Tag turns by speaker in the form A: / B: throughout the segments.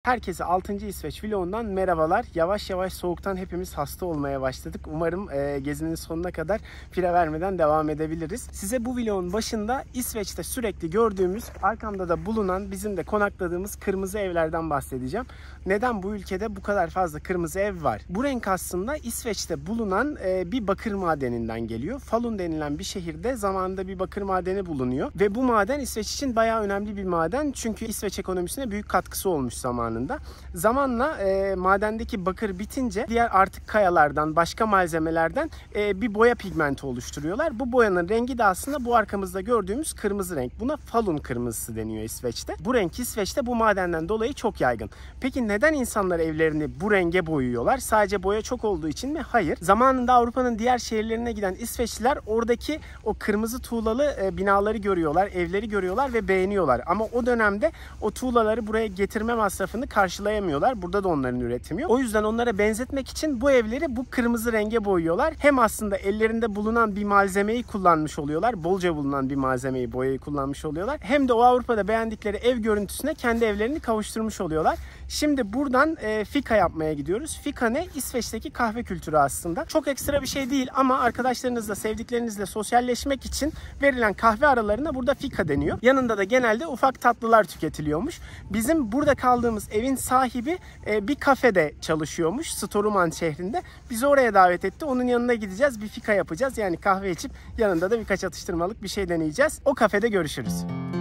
A: Herkese 6. İsveç vlogundan merhabalar. Yavaş yavaş soğuktan hepimiz hasta olmaya başladık. Umarım gezinin sonuna kadar fire vermeden devam edebiliriz. Size bu vlogun başında İsveç'te sürekli gördüğümüz, arkamda da bulunan, bizim de konakladığımız kırmızı evlerden bahsedeceğim. Neden bu ülkede bu kadar fazla kırmızı ev var? Bu renk aslında İsveç'te bulunan bir bakır madeninden geliyor. Falun denilen bir şehirde zamanında bir bakır madeni bulunuyor. Ve bu maden İsveç için bayağı önemli bir maden. Çünkü İsveç ekonomisine büyük katkısı olmuş zamanında. Zamanla madendeki bakır bitince diğer artık kayalardan, başka malzemelerden bir boya pigmenti oluşturuyorlar. Bu boyanın rengi de aslında bu arkamızda gördüğümüz kırmızı renk. Buna falun kırmızısı deniyor İsveç'te. Bu renk İsveç'te bu madenden dolayı çok yaygın. Peki neden insanlar evlerini bu renge boyuyorlar? Sadece boya çok olduğu için mi? Hayır. Zamanında Avrupa'nın diğer şehirlerine giden İsveçliler oradaki o kırmızı tuğlalı binaları görüyorlar, evleri görüyorlar ve beğeniyorlar. Ama o dönemde o tuğlaları buraya getirme masrafını karşılayamıyorlar. Burada da onların üretimi yok. O yüzden onlara benzetmek için bu evleri bu kırmızı renge boyuyorlar. Hem aslında ellerinde bulunan bir malzemeyi kullanmış oluyorlar. Bolca bulunan bir malzemeyi, boyayı kullanmış oluyorlar. Hem de o Avrupa'da beğendikleri ev görüntüsüne kendi evlerini kavuşturmuş oluyorlar. Şimdi buradan fika yapmaya gidiyoruz. Fika ne? İsveç'teki kahve kültürü aslında. Çok ekstra bir şey değil ama arkadaşlarınızla, sevdiklerinizle sosyalleşmek için verilen kahve aralarına burada fika deniyor. Yanında da genelde ufak tatlılar tüketiliyormuş. Bizim burada kaldığımız evin sahibi bir kafede çalışıyormuş. Storuman şehrinde. Bizi oraya davet etti. Onun yanına gideceğiz. Bir fika yapacağız. Yani kahve içip yanında da birkaç atıştırmalık bir şey deneyeceğiz. O kafede görüşürüz.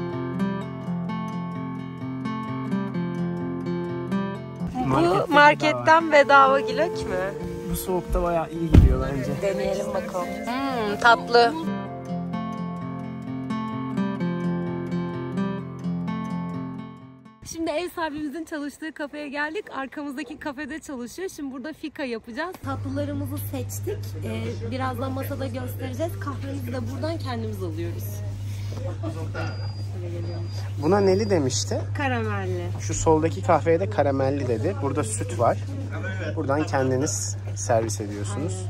B: Bu marketten bedava gilök mü?
A: Bu soğukta bayağı iyi gidiyor bence.
B: Deneyelim bakalım. Tatlı. Şimdi ev sahibimizin çalıştığı kafeye geldik. Arkamızdaki kafede çalışıyor. Şimdi burada fika yapacağız. Tatlılarımızı seçtik. Birazdan masada göstereceğiz. Kahvemizi de buradan kendimiz alıyoruz.
A: Buna neli demişti?
B: Karamelli.
A: Şu soldaki kahveye de karamelli dedi. Burada süt var. Buradan kendiniz servis ediyorsunuz.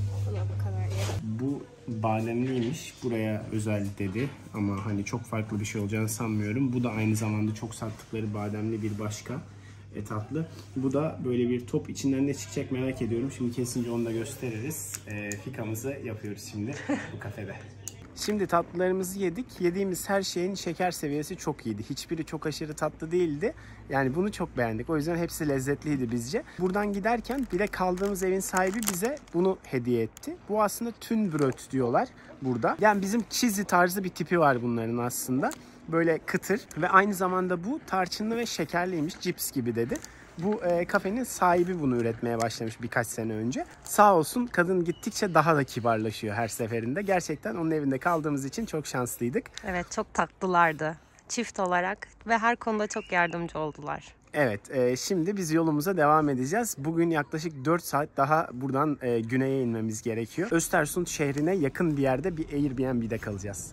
A: Bu bademliymiş. Buraya özel dedi. Ama hani çok farklı bir şey olacağını sanmıyorum. Bu da aynı zamanda çok sattıkları bademli bir başka tatlı. Bu da böyle bir top. İçinden ne çıkacak merak ediyorum. Şimdi kesince onu da gösteririz. Fikamızı yapıyoruz şimdi bu kafede. Şimdi tatlılarımızı yedik. Yediğimiz her şeyin şeker seviyesi çok iyiydi. Hiçbiri çok aşırı tatlı değildi. Yani bunu çok beğendik. O yüzden hepsi lezzetliydi bizce. Buradan giderken bir de kaldığımız evin sahibi bize bunu hediye etti. Bu aslında tünbröt diyorlar burada. Yani bizim çizi tarzı bir tipi var bunların aslında. Böyle kıtır ve aynı zamanda bu tarçınlı ve şekerliymiş. Cips gibi dedi. Bu kafenin sahibi bunu üretmeye başlamış birkaç sene önce. Sağ olsun kadın gittikçe daha da kibarlaşıyor her seferinde. Gerçekten onun evinde kaldığımız için çok şanslıydık.
B: Evet, çok tatlılardı. Çift olarak ve her konuda çok yardımcı oldular.
A: Evet, şimdi biz yolumuza devam edeceğiz. Bugün yaklaşık 4 saat daha buradan güneye inmemiz gerekiyor. Östersund şehrine yakın bir yerde bir Airbnb'de kalacağız.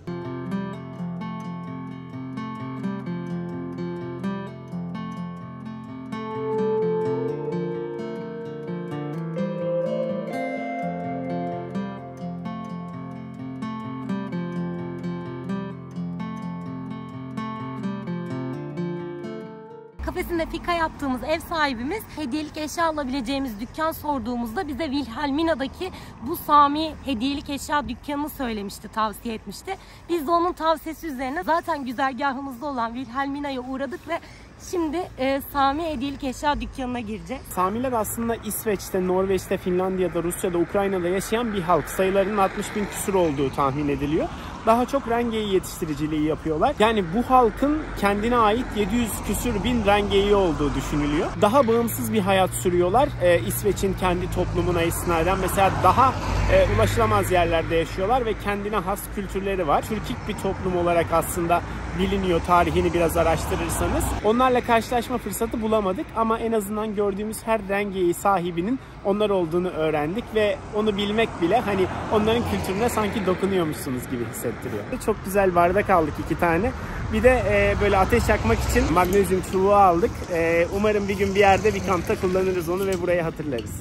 B: Kafesinde fika yaptığımız ev sahibimiz hediyelik eşya alabileceğimiz dükkan sorduğumuzda bize Wilhelmina'daki bu Sami hediyelik eşya dükkanını söylemişti, tavsiye etmişti. Biz de onun tavsiyesi üzerine zaten güzergahımızda olan Wilhelmina'ya uğradık ve şimdi Sami hediyelik eşya dükkanına gireceğiz.
A: Samiler aslında İsveç'te, Norveç'te, Finlandiya'da, Rusya'da, Ukrayna'da yaşayan bir halk. Sayılarının 60.000 küsur olduğu tahmin ediliyor. Daha çok rengeyi yetiştiriciliği yapıyorlar. Yani bu halkın kendine ait 700 küsür bin rengeyi olduğu düşünülüyor. Daha bağımsız bir hayat sürüyorlar. İsveç'in kendi toplumuna istinaden mesela daha ulaşılamaz yerlerde yaşıyorlar ve kendine has kültürleri var. Türkik bir toplum olarak aslında biliniyor, tarihini biraz araştırırsanız. Onlarla karşılaşma fırsatı bulamadık ama en azından gördüğümüz her rengeyi sahibinin onlar olduğunu öğrendik ve onu bilmek bile hani onların kültürüne sanki dokunuyormuşsunuz gibi hissettiriyor. Çok güzel bardak aldık 2 tane. Bir de böyle ateş yakmak için magnezyum çubuğu aldık. Umarım bir gün bir yerde bir kampta kullanırız onu ve burayı hatırlarız.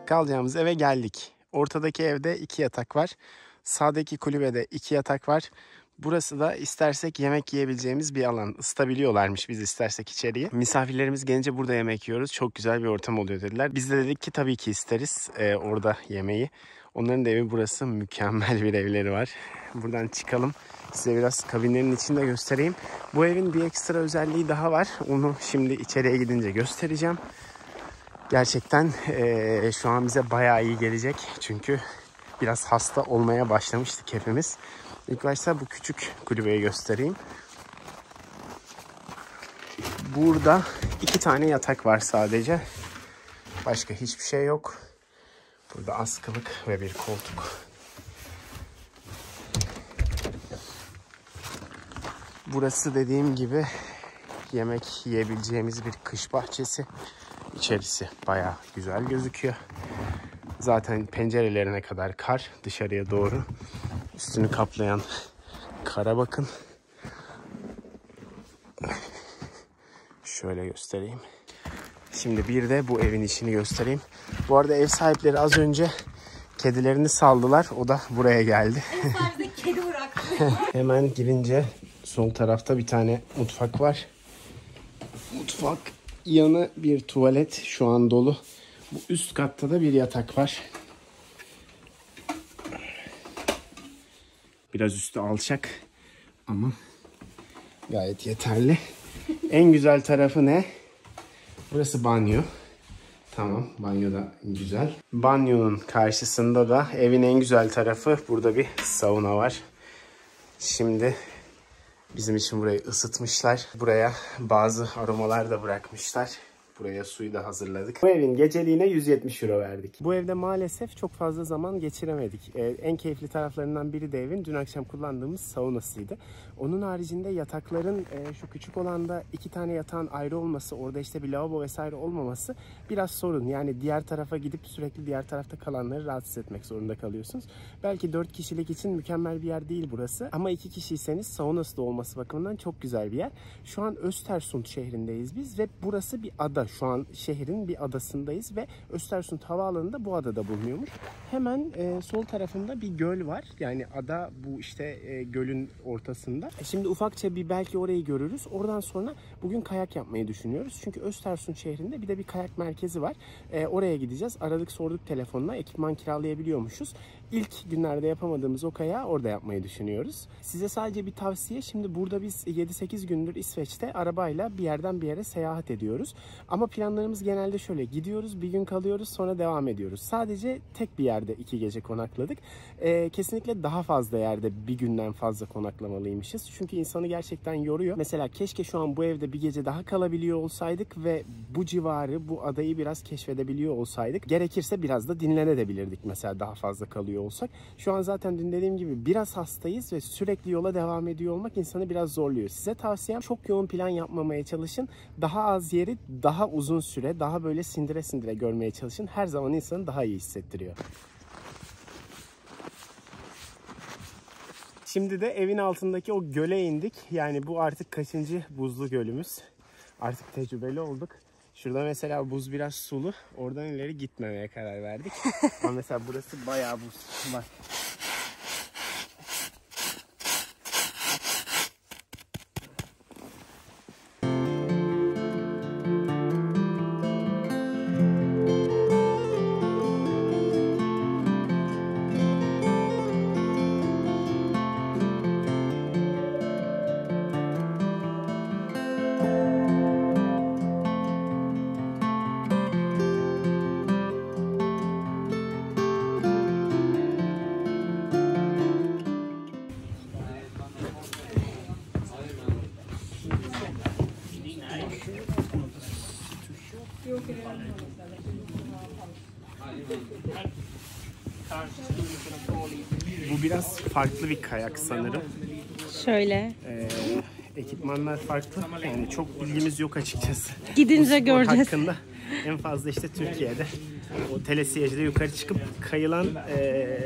A: kalacağımız eve geldik. Ortadaki evde 2 yatak var. Sağdaki kulübede 2 yatak var. Burası da istersek yemek yiyebileceğimiz bir alan. Isıtabiliyorlarmış biz istersek içeriği. Misafirlerimiz gelince burada yemek yiyoruz. Çok güzel bir ortam oluyor dediler. Biz de dedik ki tabii ki isteriz orada yemeği. Onların da evi burası. Mükemmel bir evleri var. Buradan çıkalım. Size biraz kabinlerin içinde göstereyim. Bu evin bir ekstra özelliği daha var. Onu şimdi içeriye gidince göstereceğim. Gerçekten şu an bize bayağı iyi gelecek. Çünkü biraz hasta olmaya başlamıştık hepimiz. İlk başta bu küçük kulübeyi göstereyim. Burada 2 tane yatak var sadece. Başka hiçbir şey yok. Burada askılık ve bir koltuk. Burası dediğim gibi yemek yiyebileceğimiz bir kış bahçesi. İçerisi bayağı güzel gözüküyor. Zaten pencerelerine kadar kar dışarıya doğru. Üstünü kaplayan kara bakın. Şöyle göstereyim. Şimdi bir de bu evin içini göstereyim. Bu arada ev sahipleri az önce kedilerini saldılar. O da buraya geldi.
B: Ev sahibi kedi bıraktı.
A: Hemen girince sol tarafta bir tane mutfak var. Mutfak yanı bir tuvalet şu an dolu. Bu üst katta da bir yatak var. Biraz üstü alçak ama gayet yeterli. En güzel tarafı ne? Burası banyo. Tamam, banyo da güzel. Banyonun karşısında da evin en güzel tarafı burada bir sauna var. Şimdi bizim için burayı ısıtmışlar. Buraya bazı aromalar da bırakmışlar. Buraya suyu da hazırladık. Bu evin geceliğine 170 euro verdik. Bu evde maalesef çok fazla zaman geçiremedik. En keyifli taraflarından biri de evin dün akşam kullandığımız saunasıydı. Onun haricinde yatakların şu küçük olanda 2 tane yatağın ayrı olması, orada işte bir lavabo vesaire olmaması biraz sorun. Yani diğer tarafa gidip sürekli diğer tarafta kalanları rahatsız etmek zorunda kalıyorsunuz. Belki 4 kişilik için mükemmel bir yer değil burası. Ama 2 kişiyseniz saunası da olması bakımından çok güzel bir yer. Şu an Östersund şehrindeyiz biz ve burası bir ada. Şu an şehrin bir adasındayız ve Östersund havaalanı da bu adada bulunuyormuş. Hemen sol tarafında bir göl var. Yani ada bu işte gölün ortasında. Şimdi ufakça bir belki orayı görürüz. Oradan sonra bugün kayak yapmayı düşünüyoruz. Çünkü Östersund şehrinde bir de bir kayak merkezi var. Oraya gideceğiz. Aradık sorduk telefonla. Ekipman kiralayabiliyormuşuz. İlk günlerde yapamadığımız o kayağı orada yapmayı düşünüyoruz. Size sadece bir tavsiye. Şimdi burada biz 7-8 gündür İsveç'te arabayla bir yerden bir yere seyahat ediyoruz. Ama planlarımız genelde şöyle: gidiyoruz, bir gün kalıyoruz, sonra devam ediyoruz. Sadece tek bir yerde 2 gece konakladık. Kesinlikle daha fazla yerde bir günden fazla konaklamalıymışız. Çünkü insanı gerçekten yoruyor. Mesela keşke şu an bu evde bir gece daha kalabiliyor olsaydık ve bu civarı, bu adayı biraz keşfedebiliyor olsaydık. Gerekirse biraz da dinlenebilirdik mesela daha fazla kalıyor olsak. Şu an zaten dün dediğim gibi biraz hastayız ve sürekli yola devam ediyor olmak insanı biraz zorluyor. Size tavsiyem çok yoğun plan yapmamaya çalışın. Daha az yeri daha uzun süre, daha böyle sindire sindire görmeye çalışın. Her zaman insanı daha iyi hissettiriyor. Şimdi de evin altındaki o göle indik. Yani bu artık kaçıncı buzlu gölümüz. Artık tecrübeli olduk. Şurada mesela buz biraz sulu. Oradan ileri gitmemeye karar verdik. Ama mesela burası bayağı buz. Bak. Bu biraz farklı bir kayak sanırım.
B: Şöyle.
A: Ekipmanlar farklı. Yani çok bilgimiz yok açıkçası.
B: Gidince
A: bu
B: göreceğiz.
A: Hakkında en fazla işte Türkiye'de o telesiyecide yukarı çıkıp kayılan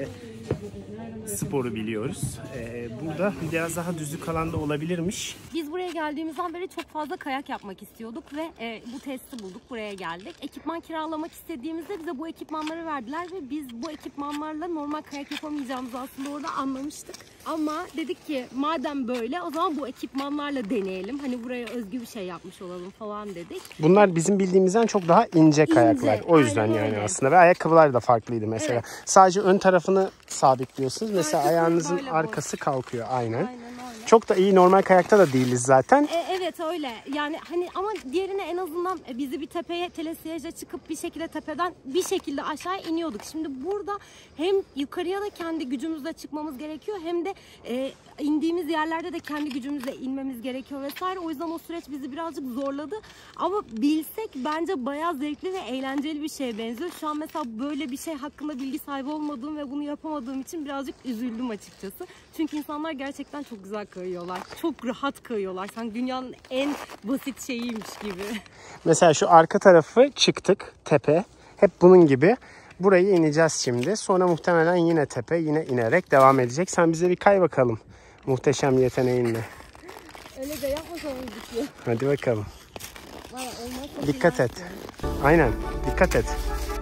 A: sporu biliyoruz. Burada biraz daha düzlük alanda olabilirmiş.
B: Biz buraya geldiğimizden beri çok fazla kayak yapmak istiyorduk ve bu testi bulduk, buraya geldik. Ekipman kiralamak istediğimizde bize bu ekipmanları verdiler ve biz bu ekipmanlarla normal kayak yapamayacağımızı aslında orada anlamıştık. Ama dedik ki madem böyle o zaman bu ekipmanlarla deneyelim. Hani buraya özgü bir şey yapmış olalım falan dedik.
A: Bunlar bizim bildiğimizden çok daha ince kayaklar. O yüzden
B: aynen
A: yani
B: öyle.
A: aslında ve ayakkabılar da farklıydı mesela.
B: Evet.
A: Sadece ön tarafını sabitliyorsunuz. Mesela
B: Arkasını
A: ayağınızın
B: böyle
A: arkası kalkıyor aynen.
B: Aynen öyle.
A: Çok da iyi normal kayakta da değiliz zaten.
B: Evet öyle. Yani hani ama diğerine en azından bizi bir tepeye telesiyaja çıkıp bir şekilde tepeden bir şekilde aşağı iniyorduk. Şimdi burada hem yukarıya da kendi gücümüzle çıkmamız gerekiyor hem de indiğimiz yerlerde de kendi gücümüzle inmemiz gerekiyor vesaire. O yüzden o süreç bizi birazcık zorladı. Ama bilsek bence bayağı zevkli ve eğlenceli bir şeye benziyor. Şu an mesela böyle bir şey hakkında bilgi sahibi olmadığım ve bunu yapamadığım için birazcık üzüldüm açıkçası. Çünkü insanlar gerçekten çok güzel kayıyorlar. Çok rahat kayıyorlar. Sanki dünyanın en basit şeyiymiş gibi.
A: Mesela şu arka tarafı çıktık tepe. Hep bunun gibi. Burayı ineceğiz şimdi. Sonra muhtemelen yine tepe, yine inerek devam edecek. Sen bize bir kay bakalım. Muhteşem yeteneğinle.
B: Öyle de yapmasam ya.
A: Hadi bakalım. Dikkat et. Aynen. Dikkat et.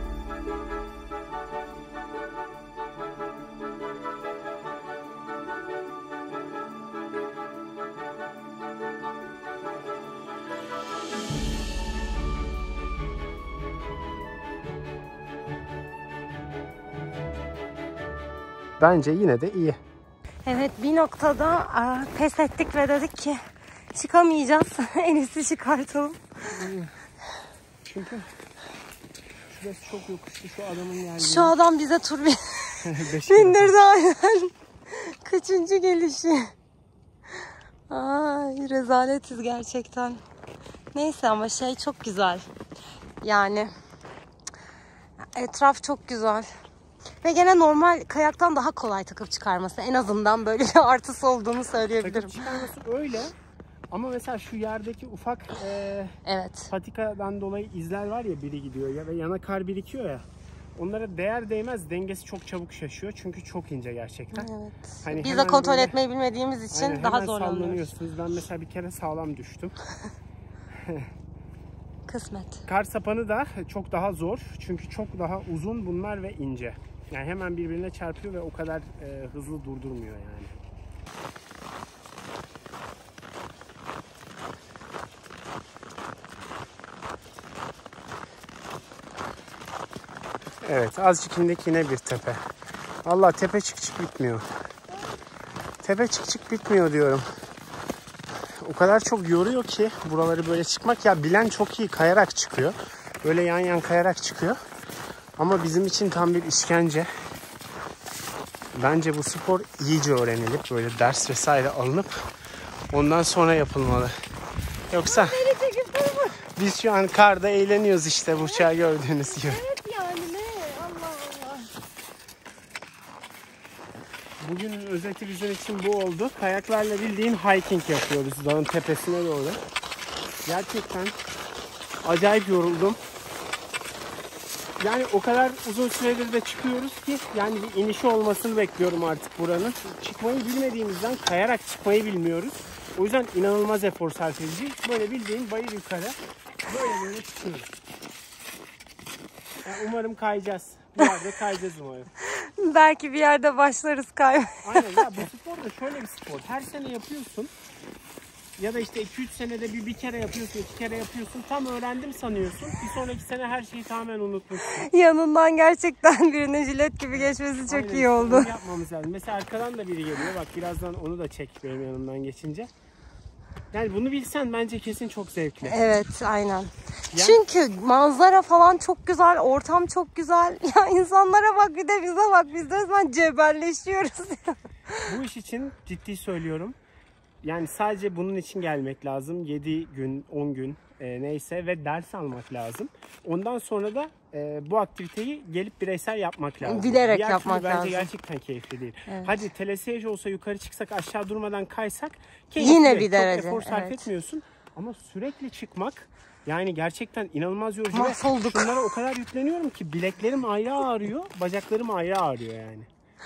A: Bence yine de iyi.
B: Evet, bir noktada pes ettik ve dedik ki çıkamayacağız. En iyisi çıkartalım.
A: Çünkü şurası çok yokuşlu, şu adamın geldiği.
B: Şu adam bize tur bindirdi aynen. Kaçıncı gelişi. Ay, rezaletiz gerçekten. Neyse ama şey çok güzel. Yani etraf çok güzel. Ve gene normal kayaktan daha kolay takıp çıkarması. En azından böyle bir artısı olduğunu söyleyebilirim.
A: Takıp çıkarması öyle. Ama mesela şu yerdeki ufak
B: evet.
A: patikadan dolayı izler var ya, biri gidiyor ya ve yana kar birikiyor ya. Onlara değer değmez dengesi çok çabuk şaşıyor. Çünkü çok ince gerçekten.
B: Evet.
A: Hani
B: biz de kontrol etmeyi bilmediğimiz için
A: aynen,
B: daha zorlanıyoruz.
A: sallanıyorsunuz. Ben mesela bir kere sağlam düştüm.
B: Kısmet.
A: Kar sapanı da çok daha zor. Çünkü çok daha uzun bunlar ve ince. Yani hemen birbirine çarpıyor ve o kadar hızlı durdurmuyor yani. Evet, azıcık indik yine bir tepe. Allah, tepe çık çık bitmiyor. Tepe çık çık bitmiyor diyorum. O kadar çok yoruyor ki buraları böyle çıkmak. Ya bilen çok iyi kayarak çıkıyor. Böyle yan yan kayarak çıkıyor. Ama bizim için tam bir işkence. Bence bu spor iyice öğrenilip böyle ders vesaire alınıp ondan sonra yapılmalı. Yoksa biz şu an karda eğleniyoruz işte, bu uçağı gördüğünüz gibi.
B: Evet yani ne? Allah Allah.
A: Bugünün özeti bizim için bu oldu. Kayaklarla bildiğin hiking yapıyoruz dağın tepesine doğru. Gerçekten acayip yoruldum. Yani o kadar uzun süredir de çıkıyoruz ki yani bir inişi olmasını bekliyorum artık buranın. Çıkmayı bilmediğimizden kayarak çıkmayı bilmiyoruz. O yüzden inanılmaz efor sarf edici. Böyle bildiğin bayır yukarı böyle çıkıyoruz. Yani umarım kayacağız. Bir yerde kayacağız umarım.
B: Belki bir yerde başlarız kaymaya.
A: Aynen ya, bu spor da şöyle bir spor. Her sene yapıyorsun. Ya da işte 2-3 senede bir kere yapıyorsun, 2 kere yapıyorsun. Tam öğrendim sanıyorsun. Bir sonraki sene her şeyi tamamen unutmuşsun.
B: Yanından gerçekten birinin jilet gibi geçmesi çok
A: Aynen,
B: iyi oldu.
A: onu yapmamız lazım. Mesela arkadan da biri geliyor. Bak birazdan onu da çek benim yanımdan geçince. Yani bunu bilsen bence kesin çok zevkli.
B: Evet, aynen.
A: Ya,
B: çünkü manzara falan çok güzel, ortam çok güzel. Ya insanlara bak, bir de bize bak. Biz de resmen cebelleşiyoruz.
A: bu iş için ciddi söylüyorum. Yani sadece bunun için gelmek lazım. 7 gün, 10 gün neyse ve ders almak lazım. Ondan sonra da bu aktiviteyi gelip bireysel yapmak lazım.
B: Bilerek
A: diğer
B: yapmak
A: bence
B: lazım.
A: gerçekten keyifli değil.
B: Evet.
A: Hadi telesiyaj olsa yukarı çıksak, aşağı durmadan kaysak keyifli.
B: Yine bir derece.
A: Çok efor sarf
B: evet.
A: etmiyorsun ama sürekli çıkmak yani gerçekten inanılmaz yorucu.
B: Mahvolduk.
A: Şunlara o kadar yükleniyorum ki bileklerim ayrı ağrıyor, bacaklarım ayrı ağrıyor yani.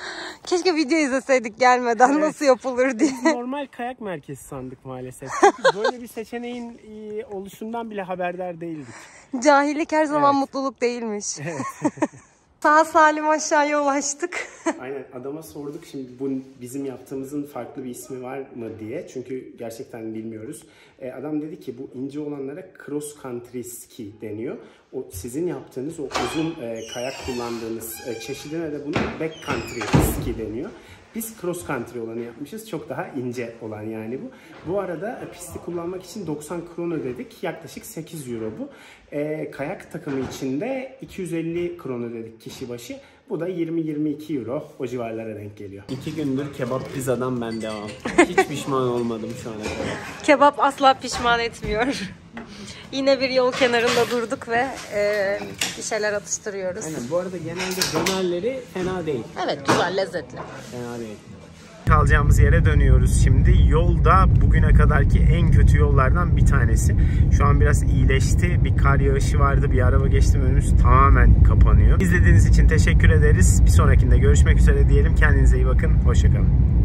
B: Keşke video izleseydik gelmeden,
A: evet,
B: nasıl yapılır diye.
A: Biz normal kayak merkezi sandık maalesef. Çünkü böyle bir seçeneğin oluşundan bile haberdar değildik.
B: Cahillik her zaman
A: evet,
B: mutluluk değilmiş.
A: Evet.
B: Sağ salim aşağıya ulaştık.
A: Aynen, adama sorduk şimdi bu bizim yaptığımızın farklı bir ismi var mı diye. Çünkü gerçekten bilmiyoruz. Adam dedi ki bu ince olanlara cross country ski deniyor. O sizin yaptığınız o uzun kayak kullandığınız çeşidine de bunu back country ski deniyor. Biz cross country olanı yapmışız. Çok daha ince olan yani bu. Bu arada pisti kullanmak için 90 kron ödedik. Yaklaşık 8 euro bu. Kayak takımı için de 250 kron ödedik kişi başı. Bu da 20-22 euro o civarlara denk geliyor. 2 gündür kebap pizzadan ben devam. Hiç pişman olmadım şu ana kadar.
B: Kebap asla pişman etmiyor. Yine bir yol kenarında durduk ve bir şeyler atıştırıyoruz.
A: Aynen, bu arada genelde dönerleri fena değil.
B: Evet, güzel, lezzetli.
A: Fena değil. Kalacağımız yere dönüyoruz şimdi. Yolda bugüne kadarki en kötü yollardan bir tanesi. Şu an biraz iyileşti. Bir kar yağışı vardı. Bir araba geçti. Önümüz tamamen kapanıyor. İzlediğiniz için teşekkür ederiz. Bir sonrakinde görüşmek üzere diyelim. Kendinize iyi bakın. Hoşça kalın.